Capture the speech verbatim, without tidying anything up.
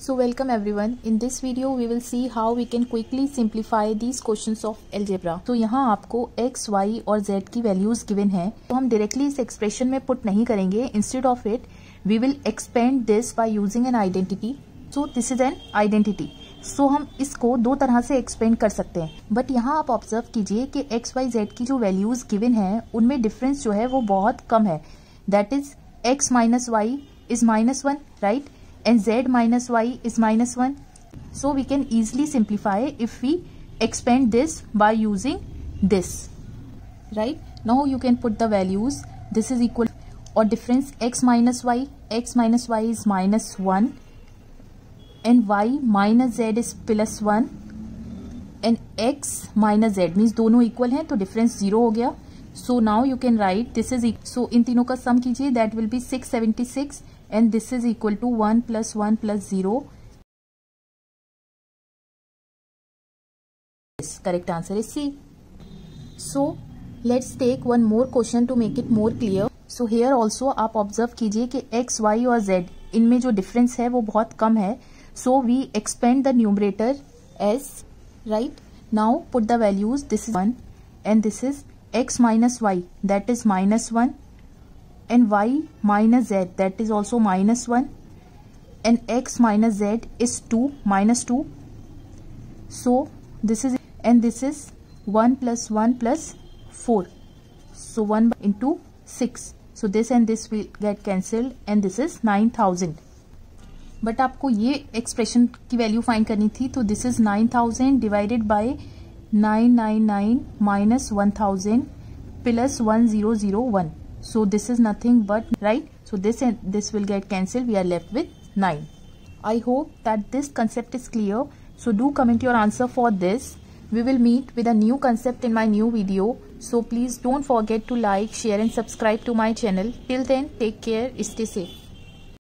So welcome everyone. In this video we will see how we can quickly simplify these questions of algebra. तो यहाँ आपको x, y और z की values given है, तो हम डायरेक्टली इस एक्सप्रेशन में पुट नहीं करेंगे. Instead of it we will expand this by using an identity. So this is an identity. So हम इसको दो तरह से एक्सपेंड कर सकते हैं. बट यहाँ आप ऑब्जर्व कीजिए कि x, y, z की जो वैल्यूज गिवन है उनमें डिफरेंस जो है वो बहुत कम है. That is x minus y is minus one, right, and z minus y is minus one. So we can easily simplify if we expand this by using this, right? Now you can put the values. This is equal or difference x minus y. X minus y is minus one and y minus z is plus one and x minus z means दोनों equal हैं तो difference zero हो गया. So now you can write this is so इन तीनों का sum कीजिए, that will be six seventy-six and this is equal to one plus one plus zero. Yes, correct answer is C. So let's take one more question to make it more clear. So here also आप observe कीजिए कि x, y और z इनमें जो difference है वो बहुत कम है. So we expand the numerator as, right? Now put the values. This is one and this is x minus y, that is minus one, and y minus z, that is also minus one, and x minus z is two, minus two. So this is, and this is one plus one plus four, so one into six. So this and this will get cancelled and this is nine thousand. But आपको ये expression की value find करनी थी, तो this is nine thousand divided by nine nine nine minus one thousand plus one zero zero one. So this is nothing but, right? So this and this will get cancelled. We are left with nine. I hope that this concept is clear. So do comment your answer for this. We will meet with a new concept in my new video. So please don't forget to like, share and subscribe to my channel. Till then, take care. Stay safe.